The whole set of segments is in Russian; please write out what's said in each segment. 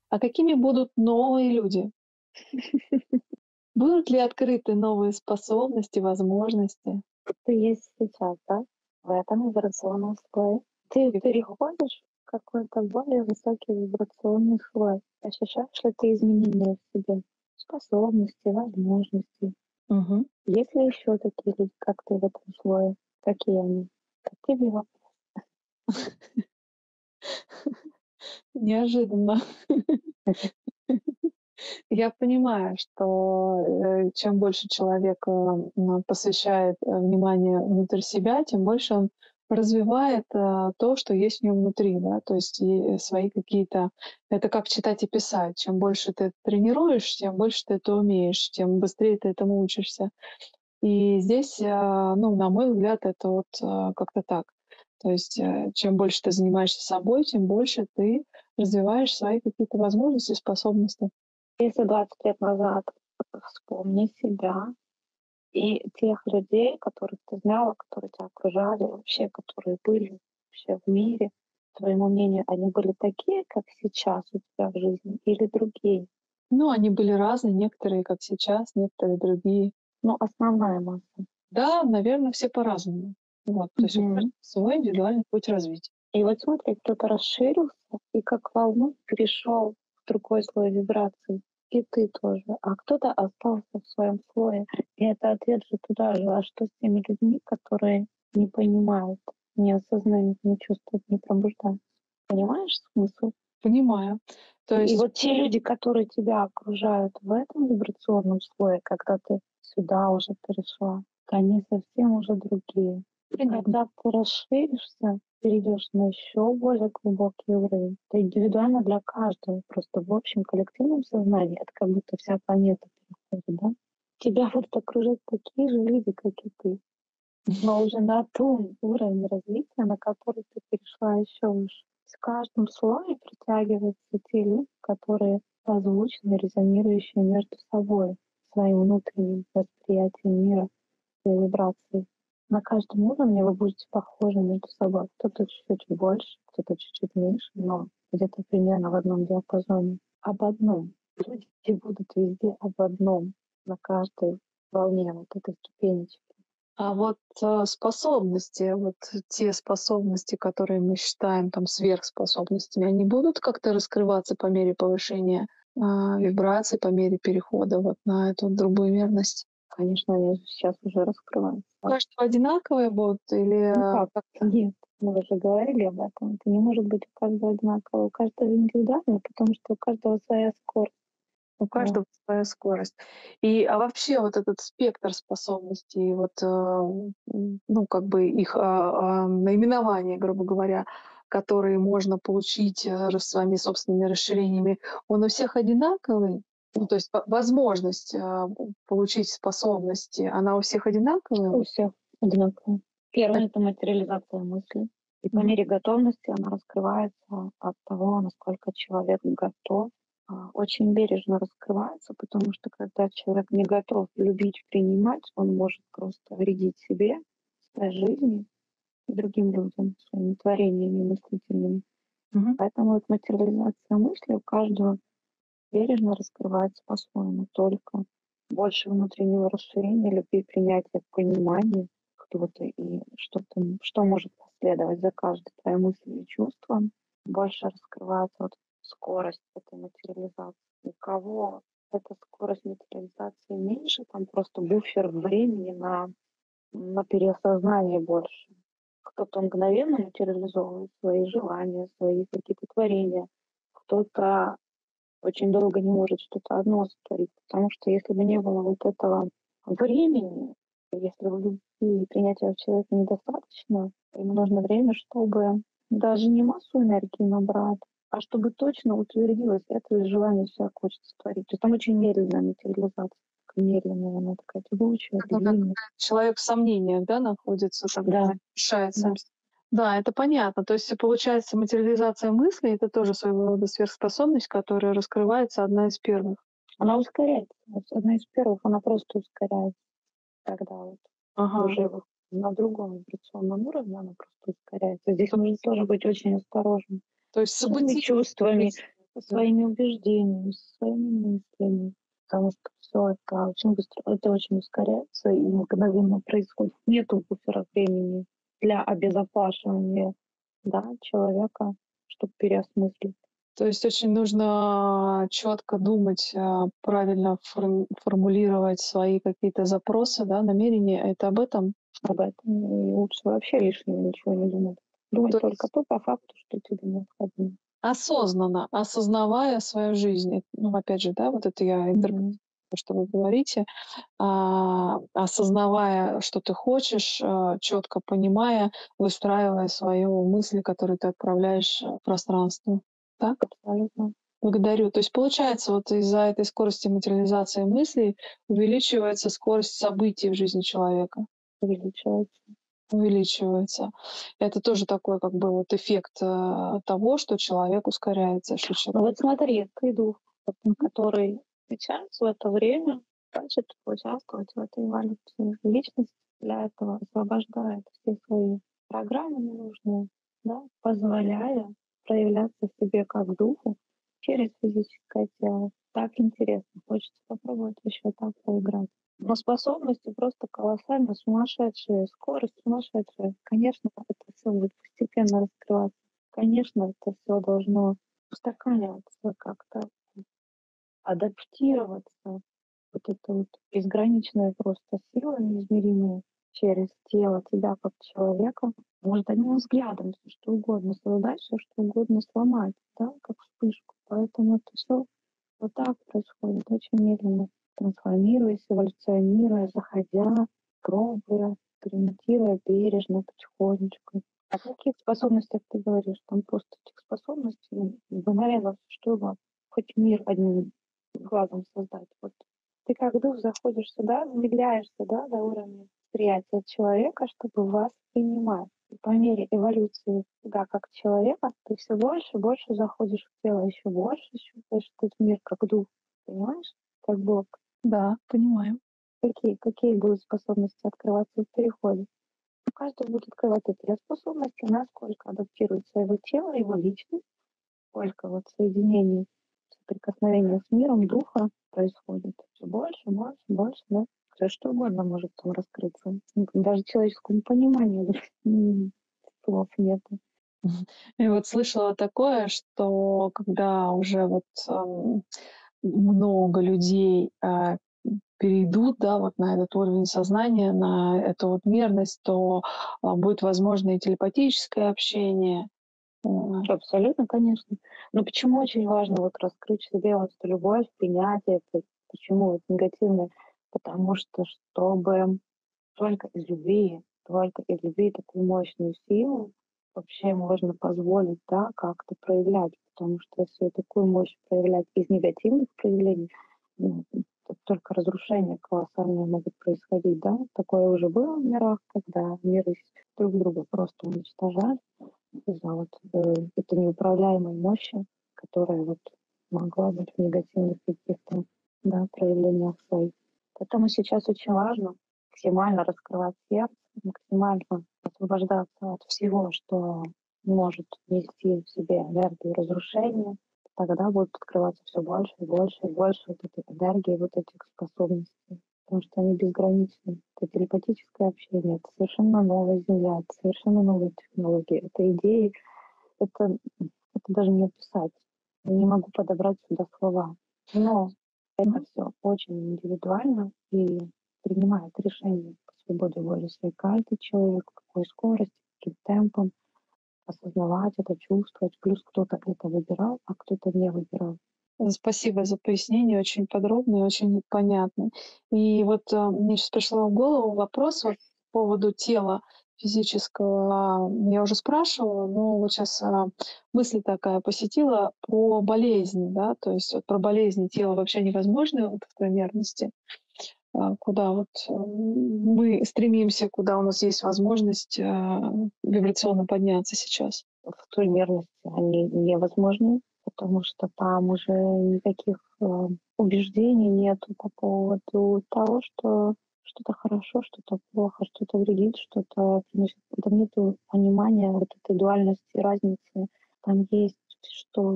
А какими будут новые люди? Будут ли открыты новые способности, возможности? Ты есть сейчас, да? В этом вибрационном слое. Ты И переходишь в какой-то более высокий вибрационный слой. Ощущаешь ли ты изменения в себе? Способности, возможности. Мгм. Есть ли еще такие люди, как ты в этом слое? Какие они? Какие бы Неожиданно. Я понимаю, что, чем больше человек, посвящает, внимание внутрь себя, тем больше он развивает, то, что есть в нем внутри, да. То есть свои какие-то это как читать и писать. Чем больше ты тренируешь, тем больше ты это умеешь, тем быстрее ты этому учишься. И здесь, ну, на мой взгляд, это вот, как-то так. То есть, чем больше ты занимаешься собой, тем больше ты развиваешь свои какие-то возможности, способности. Если 20 лет назад вспомни себя и тех людей, которых ты знала, которые тебя окружали, вообще, которые были вообще в мире, твоему мнению, они были такие, как сейчас у тебя в жизни, или другие? Ну, они были разные, некоторые как сейчас, некоторые другие. Ну, основная масса. Да, наверное, все по-разному. Вот, то есть у каждого Мгм. свой индивидуальный путь развития. И вот смотри, кто-то расширился и как волну перешел в другой слой вибраций. И ты тоже. А кто-то остался в своем слое. И это ответ же туда же. А что с теми людьми, которые не понимают, не осознают, не чувствуют, не пробуждают? Понимаешь смысл? Понимаю. То И есть вот те люди, которые тебя окружают в этом вибрационном слое, когда ты сюда уже перешла, они совсем уже другие. И понятно. когда ты расширишься, перейдешь на еще более глубокий уровень, это индивидуально для каждого. Просто в общем коллективном сознании это как будто вся планета переходит, да? Тебя будут окружать такие же люди, как и ты, но уже на том уровне развития, на который ты перешла еще выше. В каждом слое притягиваются те люди, которые созвучны, резонирующие между собой, своим внутренним восприятием мира, своей вибрацией. На каждом уровне вы будете похожи между собой. Кто-то чуть-чуть больше, кто-то чуть-чуть меньше, но где-то примерно в одном диапазоне. Об одном. Люди будут везде об одном, на каждой волне вот этой ступенечки. А вот, способности, вот те способности, которые мы считаем там сверхспособностями, они будут как-то раскрываться по мере повышения, вибраций, по мере перехода вот на эту другую мерность? Конечно, они же сейчас уже раскрываются. У каждого одинаковые будут или, Ну как? как-то Нет, мы уже говорили об этом. Это не может быть у каждого одинаково. У каждого индивидуально, потому что у каждого своя скорость. у Вот. каждого своя скорость? А вообще вот этот спектр способностей, вот, ну, как бы их, наименование, грубо говоря, которые можно получить, своими собственными расширениями, он у всех одинаковый? Ну, то есть возможность, получить способности, она у всех одинаковая? У всех одинаково. Так. Первое — это материализация мысли. И по Мгм. мере готовности она раскрывается от того, насколько человек готов. Очень бережно раскрывается, потому что когда человек не готов любить, принимать, он может просто вредить себе, своей жизни и другим людям своими творениями мыслительными. Мгм. Поэтому вот материализация мысли у каждого бережно раскрывается по-своему. Только больше внутреннего расширения, любви, принятия, понимания, кто ты и что может последовать за каждой твоей мыслью и чувством. Больше раскрывается вот скорость этой материализации. У кого эта скорость материализации меньше, там просто буфер времени на переосознание больше. Кто-то мгновенно материализовывает свои желания, свои какие-то творения, кто-то очень долго не может что-то одно сотворить, потому что если бы не было вот этого времени, если бы любви и принятия человека недостаточно, ему нужно время, чтобы даже не массу энергии набрать, а чтобы точно утвердилось это желание себя хочется творить. То есть там очень медленная материализация, такая медленная, она такая тягучая, Ну, как длинная. человек в сомнениях, да, находится, Да, тогда решает да. сам. Да, это понятно. То есть, получается, материализация мыслей — это тоже своего рода сверхспособность, которая раскрывается одна из первых. Она ускоряется. Вот одна из первых, она просто ускоряется. Когда вот Ага. уже вот на другом вибрационном уровне она просто ускоряется. Здесь То нужно тоже быть очень осторожным то есть с своими событийность чувствами, есть. со своими убеждениями, со своими мыслями. Потому что все это очень быстро, это очень ускоряется и мгновенно происходит. Нету буфера времени для обезопасивания, да, человека, чтобы переосмыслить. То есть очень нужно четко думать, правильно формулировать свои какие-то запросы, да, намерения. Это об этом? Об этом и лучше вообще лишнего ничего не думать. Думать То только есть то по факту, что тебе необходимо. осознанно, осознавая свою жизнь. Ну, опять же, да, вот это я интерпретирую, Мгм. что вы говорите. Осознавая, что ты хочешь, четко понимая, выстраивая свою мысль, которую ты отправляешь в пространство. Так? Абсолютно Благодарю. То есть получается, вот из-за этой скорости материализации мыслей увеличивается скорость событий в жизни человека. увеличивается. Увеличивается. Это тоже такой как бы вот эффект того, что человек ускоряется, что Ну человек... вот смотри, ты дух, вот, который сейчас в это время хочет поучаствовать в этой эволюции. Личность для этого освобождает все свои программы ненужные, да, позволяя проявляться себе как духу через физическое тело. Так интересно, хочется попробовать еще так поиграть. Но способности просто колоссально сумасшедшие, скорость сумасшедшая. Конечно, это все будет постепенно раскрываться. Конечно, это все должно устаканиваться как-то, адаптироваться. Вот это вот безграничная просто сила неизмеримая через тело тебя как человека может одним взглядом все что угодно создать, все что угодно сломать, да, как вспышку. Поэтому это все вот так происходит, очень медленно, трансформируясь, эволюционируя, заходя, пробуя, экспериментируя бережно, потихонечку. О каких способностях ты говоришь? Там просто этих способностей мгновенно всё что угодно. Хоть мир одним глазом создать. Вот ты как дух заходишь сюда, замедляешься, да, до уровня восприятия человека, чтобы вас принимать. И по мере эволюции тебя как человека, ты все больше и больше заходишь в тело, еще больше чувствуешь этот мир как дух. Понимаешь? Как Бог. Да, понимаю. Какие будут способности открываться в переходе? У каждого будет открываться две способности, насколько адаптируется его тело, его личность, сколько вот соединений, соприкосновения с миром духа происходит. Все больше, больше, больше, да. Всё что угодно может там раскрыться. Даже человеческому пониманию слов нету. И вот слышала такое, что когда уже вот, много людей, перейдут, да, вот на этот уровень сознания, на эту вот мерность, то, будет возможно и телепатическое общение. А, Абсолютно, конечно. Но почему очень важно вот раскрыть в себе вот эту любовь, принятие, почему вот негативное? Потому что чтобы только из любви такую мощную силу вообще можно позволить, да, как-то проявлять. Потому что если такую мощь проявлять из негативных проявлений, ну, то только разрушения колоссальные могут происходить, да. Такое уже было в мирах, когда миры друг друга просто уничтожали из-за вот этой неуправляемой мощи, которая вот могла быть в негативных каких-то, да, проявлениях своих. Поэтому сейчас очень важно максимально раскрывать сердце, максимально освобождаться от всего, что может нести в себе энергию разрушения. Тогда будет открываться все больше и больше и больше вот этой энергии, вот этих способностей. Потому что они безграничны. Это телепатическое общение, это совершенно новая земля, это совершенно новые технологии, это идеи, это, это даже не описать. Я не могу подобрать сюда слова. Но это все очень индивидуально и принимает решение по свободе воли своей каждый человек, в какой скорости, каким темпом осознавать это, чувствовать. Плюс кто-то это выбирал, а кто-то не выбирал. Спасибо за пояснение, очень подробно и очень понятно. И вот, мне сейчас пришел в голову вопрос вот по поводу тела физического. Я уже спрашивала, но вот сейчас мысль такая посетила про болезни, да, то есть вот про болезни тела вообще невозможны вот в той мерности, куда вот, мы стремимся, куда у нас есть возможность, вибрационно подняться сейчас. В той мерности они невозможны, потому что там уже никаких убеждений нету по поводу того, что что-то хорошо, что-то плохо, что-то вредит, что-то приносит. Там нету понимания вот этой дуальности, разницы. Там есть что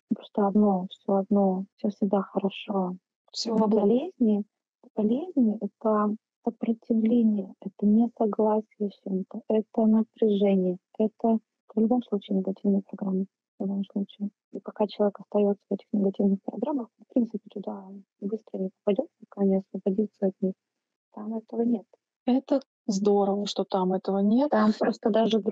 Просто одно, все одно, все всегда хорошо. Всего во благо. Болезни — это сопротивление, это несогласие с чем-то, это напряжение, это в любом случае негативные программы. В любом случае. И пока человек остается в этих негативных программах, в принципе, туда быстро не попадет, пока не освободится от них. Там этого нет. Это здорово, что там этого нет. Там просто даже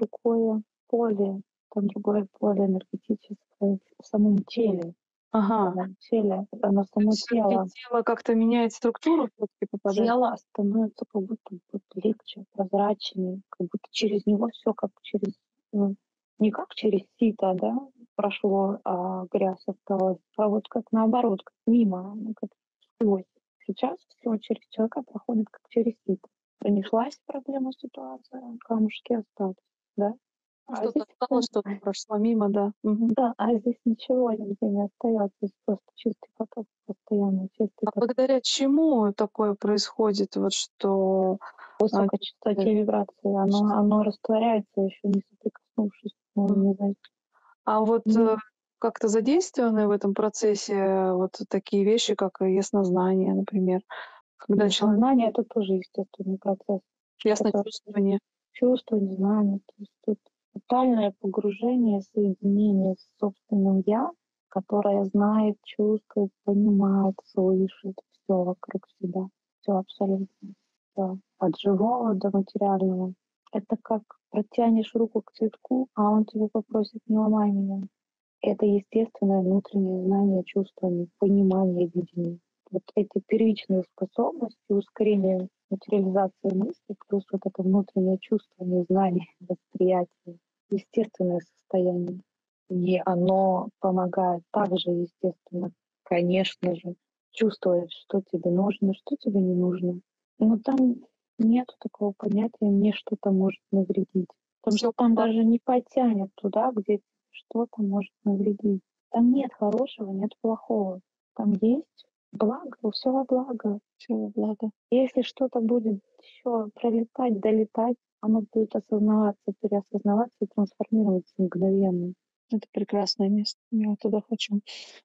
другое поле энергетическое в самом теле. В Ага. самом теле, оно То само есть всё-таки тело. тело как-то меняет структуру, всё-таки попадает? Тело становится как будто вот легче, прозрачнее, как будто через него все как через, ну, не как через сито, да, прошло, а грязь осталась, а вот как наоборот, как мимо, ну, как сквозь. Сейчас все через человека проходит как через сито. Пронеслась проблема, ситуация, камушки остались, да. А Что-то здесь осталось, что-то прошло мимо, да. Мгм. да, а здесь ничего нигде не остается, здесь просто чистый поток, постоянно чистый А поток. благодаря чему такое происходит? Вот что, Высокой э, частоте вибрации. Оно растворяется, еще не соприкоснувшись. Ну, Мгм. не знаю. А вот, Ну, как-то задействованы в этом процессе вот такие вещи, как яснознание, например, когда человек яснознание — это тоже естественный процесс, который ясночувствование. чувство, незнание. То есть тут тотальное погружение, соединение с собственным «я», которое знает, чувствует, понимает, слышит все вокруг себя. Все абсолютно. Всё. От живого до материального. Это как протянешь руку к цветку, а он тебе попросит: «Не ломай меня». Это естественное внутреннее знание, чувствование, понимание, видение. Вот эти первичные способности, ускорение материализации мысли, плюс вот это внутреннее чувствование, знание, восприятие, естественное состояние. И оно помогает также, естественно, конечно же, чувствовать, что тебе нужно, что тебе не нужно. Но там нету такого понятия «мне что-то может навредить». Потому что Всё там по даже не потянет туда, где что-то может навредить. Там нет хорошего, нет плохого. Там есть благо, все во благо. всего блага. Если что-то будет еще пролетать, долетать, оно будет осознаваться, переосознаваться и трансформироваться мгновенно. Это прекрасное место. Я туда хочу.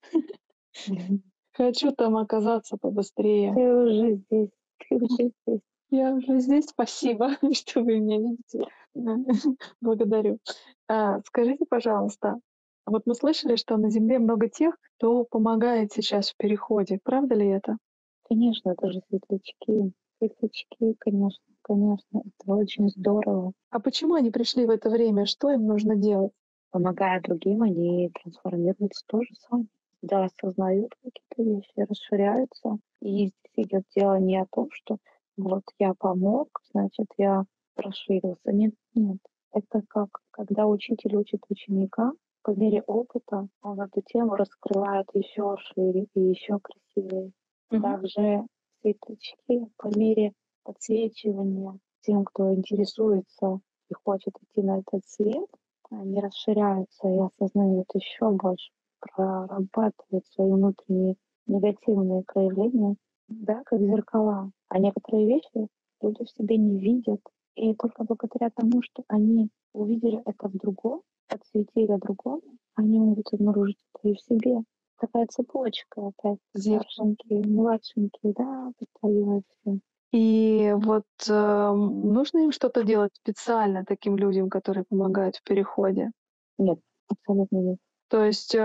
Мгм. Хочу там оказаться побыстрее. Ты уже здесь, ты уже здесь. Я уже здесь. Спасибо, что вы меня видите. Да, благодарю. Скажите, пожалуйста, вот мы слышали, что на Земле много тех, кто помогает сейчас в переходе. Правда ли это? Конечно, это же светлячки. Светлячки, конечно, конечно. Это очень здорово. А почему они пришли в это время? Что им нужно делать? Помогая другим, они трансформируются тоже сами. Да, осознают какие-то вещи, расширяются. И здесь идет дело не о том, что вот я помог, значит, я расширился. Нет, нет. Это как когда учитель учит ученика, по мере опыта он эту тему раскрывает еще шире и еще красивее. Мгм. Также светлячки по мере подсвечивания тем, кто интересуется и хочет идти на этот свет, они расширяются и осознают еще больше, прорабатывают свои внутренние негативные проявления, да, как зеркала. А некоторые вещи люди в себе не видят. И только благодаря тому, что они увидели это в другом, подсветили другому, они могут обнаружить это и в себе. Такая цепочка опять. Зеркало. Старшенькие, младшенькие, да, подтягиваются. И вот, нужно им что-то делать специально таким людям, которые помогают в переходе? Нет, абсолютно нет. То есть,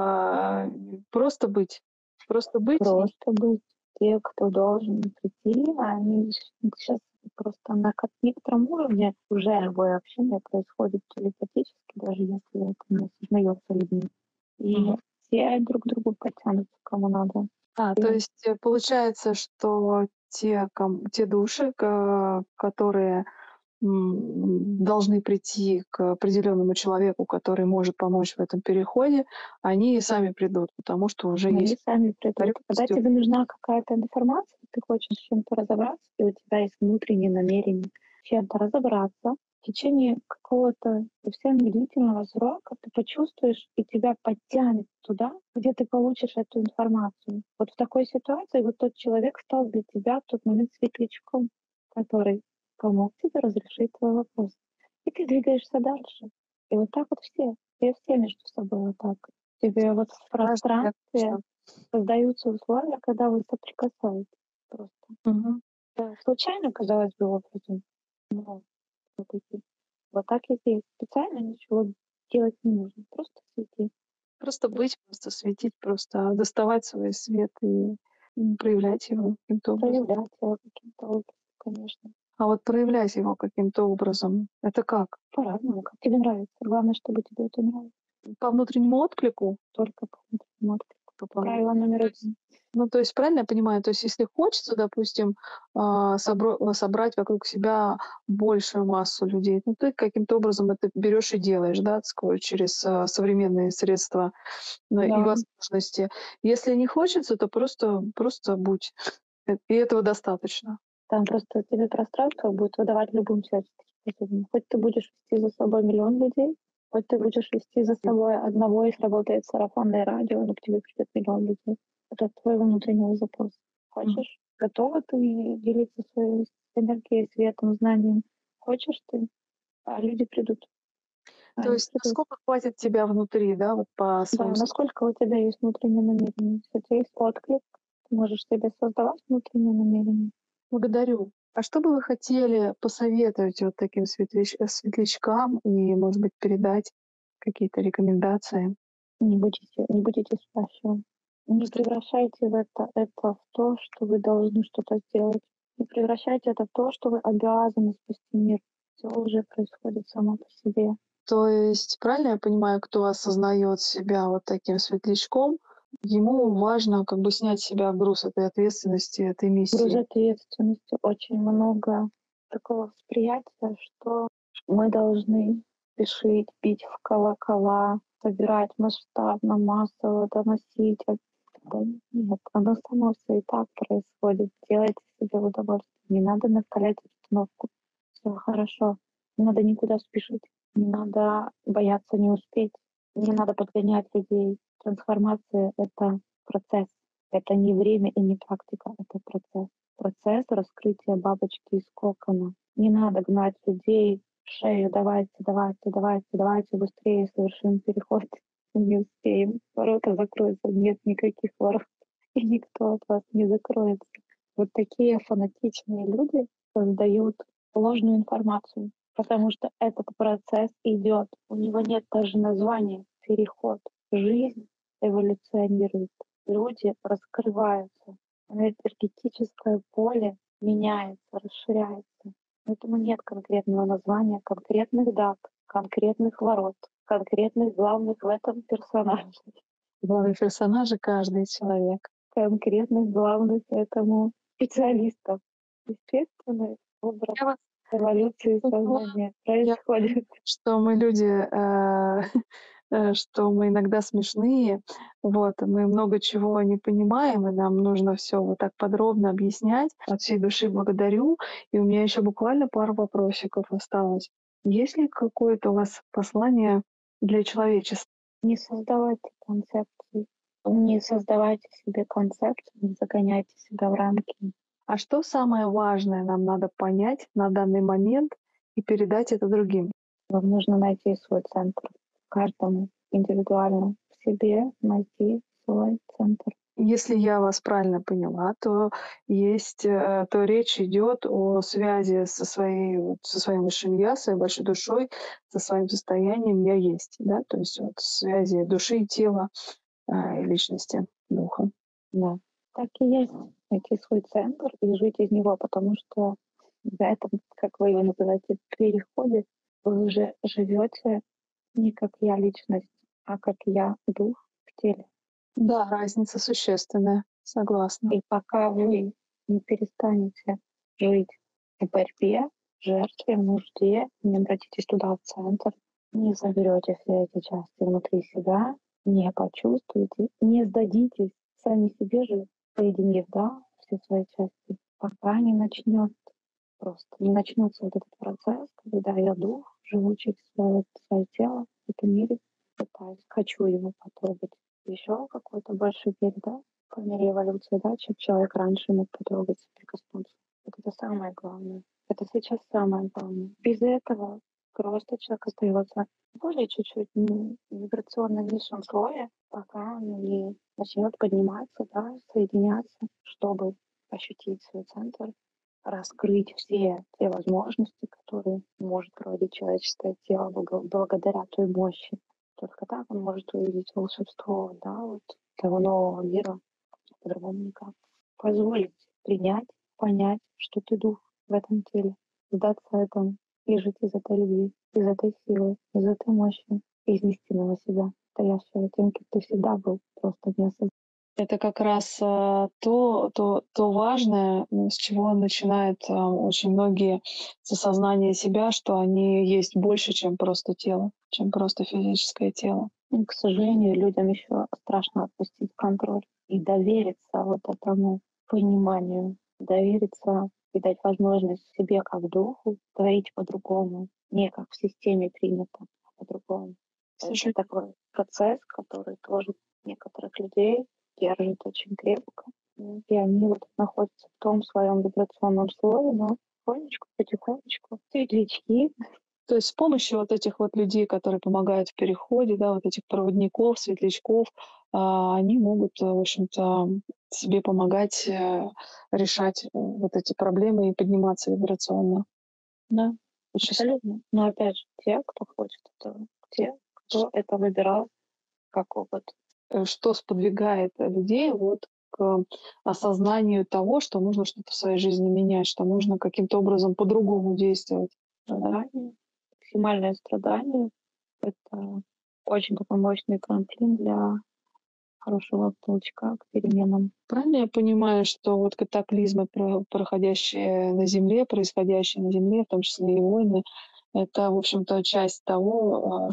просто быть? Просто быть и Просто быть. Те, кто должен прийти, они сейчас просто на как некотором уровне уже любое общение происходит телепатически, даже если это не осознаётся людьми. И Мгм. все друг к другу потянутся, кому надо. То Все. есть, получается, что те души, которые, должны прийти к определенному человеку, который может помочь в этом переходе, они и сами придут, потому что уже Они есть сами придут. Когда договорённость. тебе нужна какая-то информация, ты хочешь с чем-то разобраться, и у тебя есть внутреннее намерение с чем-то разобраться, в течение какого-то совсем длительного срока ты почувствуешь, и тебя подтянет туда, где ты получишь эту информацию. Вот в такой ситуации вот тот человек стал для тебя в тот момент светлячком, который помог тебе разрешить твой вопрос. И ты двигаешься дальше. И вот так вот все. Все между собой вот так. Тебе вот в Каждый пространстве конечно. создаются условия, когда вы соприкасаетесь просто. Мгм. Да, случайно, казалось бы, образом, но всё-таки вот так и здесь. Специально ничего делать не нужно, просто свети. Просто быть, просто светить, просто доставать свой свет и, проявлять его каким-то образом. Проявлять его каким-то образом, конечно. А вот проявлять его каким-то образом — это как? По-разному, как тебе нравится. Главное, чтобы тебе это нравилось. По внутреннему отклику? Только по внутреннему отклику. По Правило номер То есть 1. ну, то есть правильно я понимаю, то есть если хочется, допустим, собрать вокруг себя большую массу людей, ну, ты каким-то образом это берешь и делаешь, да, через, современные средства, и Да, возможности. Если не хочется, то просто будь. И этого достаточно. там просто тебе пространство будет выдавать любым человеческим способом. Хоть ты будешь вести за собой миллион людей, хоть ты будешь вести за собой одного, и сработает сарафанное радио, но к тебе придет миллион людей. Это от твоего внутреннего запроса. Мгм. Хочешь? Готова ты делиться своей энергией, светом, знанием? Хочешь ты? А люди придут. То Они есть придут. насколько хватит тебя внутри, да, вот по Да, своим насколько у тебя есть внутреннее намерение. Если у тебя есть отклик, ты можешь себе создавать внутреннее намерение. Благодарю. А что бы вы хотели посоветовать вот таким светлячкам и, может быть, передать какие-то рекомендации? Не будете спрашивать. Не Что превращайте это в то, что вы должны что-то сделать. Не превращайте это в то, что вы обязаны спасти мир. Все уже происходит само по себе. То есть, правильно я понимаю, кто осознает себя вот таким светлячком, ему важно как бы снять с себя груз этой ответственности, этой Груз миссии. ответственности очень много такого восприятия, что мы должны спешить, бить в колокола, собирать масштабно, массово, доносить. Да нет, оно само все и так происходит. Делайте себе удовольствие. Не надо накалять обстановку. Все хорошо. Не надо никуда спешить. Не надо бояться не успеть. Не надо подгонять людей. Трансформация — это процесс. Это не время и не практика, это процесс. Процесс раскрытия бабочки из кокона. Не надо гнать людей в шею. Давайте, давайте, давайте, давайте быстрее совершим переход. Не успеем. Ворота закроются. Нет никаких ворот. И никто от вас не закроется. Вот такие фанатичные люди создают ложную информацию, потому что этот процесс идет. У него нет даже названия переход. Жизнь эволюционирует. Люди раскрываются. Энергетическое поле меняется, расширяется. Поэтому нет конкретного названия, конкретных дат, конкретных ворот, конкретных главных в этом персонажей, Главный персонаж — каждый человек. конкретных главных этому специалистов. Естественный образ Я вас эволюции поняла. сознания Я происходит. что мы люди, что мы иногда смешные, вот, мы много чего не понимаем, и нам нужно все вот так подробно объяснять. От всей души благодарю. И у меня еще буквально пару вопросиков осталось. Есть ли какое-то у вас послание для человечества? Не создавайте концепции, не создавайте себе концепции, не загоняйте себя в рамки. А что самое важное нам надо понять на данный момент и передать это другим? Вам нужно найти свой центр. Каждому индивидуально в себе найти свой центр. Если я вас правильно поняла, то речь идет о связи со своим высшим я, своей большой душой, со своим состоянием я есть, да, то есть вот связи души и тела, и личности, духа. Да, так и есть. Найти свой центр и жить из него, потому что в этом, как вы его называете, переходе, вы уже живете не как я личность, а как я дух в теле. Да, разница существенная, согласна. И пока вы не перестанете жить в борьбе, жертве, нужде, не обратитесь туда в центр, не заберете все эти части внутри себя, не почувствуете, не сдадитесь сами себе же, соединив, да, все свои части, пока не начнет просто, не начнется вот этот процесс, когда я дух, живучий в свое тело, в этом мире, пытаюсь, хочу его потрогать. Еще какой-то больший мир, да, по мере эволюции, да, чем человек раньше мог потрогать, прикоснуться. Вот это самое главное. Это сейчас самое главное. Без этого Просто человек остается более чуть-чуть вибрационно низшем слое, пока он не начнет подниматься, да, соединяться, чтобы ощутить свой центр, раскрыть все те возможности, которые может проводить человеческое тело благодаря той мощи. Только так он может увидеть волшебство, да, вот того нового мира, по-другому никак. Позволить принять, понять, что ты дух в этом теле, сдаться этому и жить из этой любви, из этой силы, из этой мощи, из истинного себя, стоящего тем, кем ты всегда был, просто не осознал. Это как раз то важное, с чего начинают очень многие с осознания себя, что они есть больше, чем просто тело, чем просто физическое тело. И, к сожалению, людям еще страшно отпустить контроль и довериться вот этому пониманию, довериться и дать возможность себе как духу творить по-другому, не как в системе принято, а по-другому. Это такой процесс, который тоже некоторых людей держит очень крепко. И они вот находятся в том своем вибрационном слое, но потихонечку, светлячки. То есть с помощью вот этих вот людей, которые помогают в переходе, да, вот этих проводников, светлячков, они могут, в общем-то, себе помогать решать вот эти проблемы и подниматься вибрационно. Да, Очень абсолютно. Но опять же, те, кто хочет этого, те, кто это выбирал как опыт. Что сподвигает людей вот к осознанию того, что нужно что-то в своей жизни менять, что нужно каким-то образом по-другому действовать. Страдание, максимальное страдание — это очень такой мощный трамплин для хорошего толчка к переменам. Правильно я понимаю, что вот катаклизмы, проходящие на Земле, происходящие на Земле, в том числе и войны, это, в общем-то, часть того,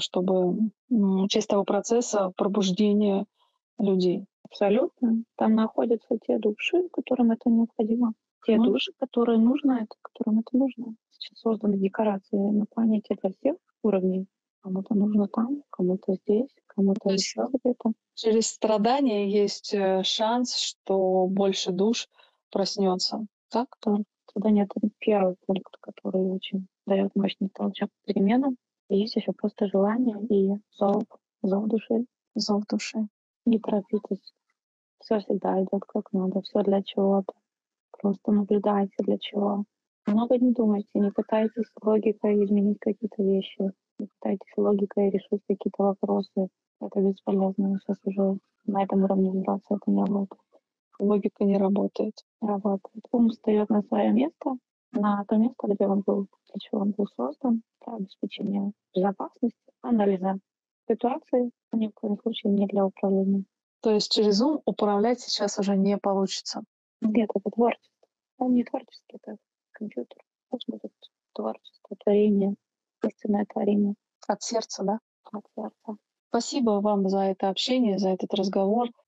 часть того процесса пробуждения людей. Абсолютно. Там находятся те души, которым это необходимо. Те души, которые нужно это, которым это нужно. Сейчас созданы декорации на планете для всех уровней. Кому-то нужно там, кому-то здесь, кому-то еще где-то. Через страдания есть шанс, что больше душ проснется. Так? Да. Страдание — это первый пункт, который очень дает мощный толчок к переменам. И есть еще просто желание и зов души. Зов души. Не торопитесь. Все всегда идет как надо, все для чего-то. Просто наблюдайте, для чего. Много не думайте, не пытайтесь логикой изменить какие-то вещи, не пытайтесь логикой решить какие-то вопросы. Это бесполезно. Сейчас уже на этом уровне вибрации это не работает. Логика не работает. Работает. Ум встает на свое место, на то место, где он был, для чего он был создан, для обеспечения безопасности, анализа ситуации, а ни в коем случае не для управления. То есть через ум управлять сейчас уже не получится. Нет, это творчество. Он не творческий, это компьютер. Должно быть творчество, творение, истинное творение. От сердца, да? От сердца. Спасибо вам за это общение, за этот разговор.